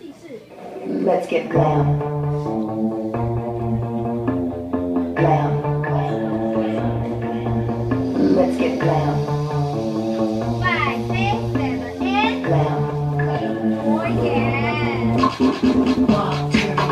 Let's get glam. Glam. Let's get glam. 5, 6, 7, 8. Glam. Oh yeah. Walk to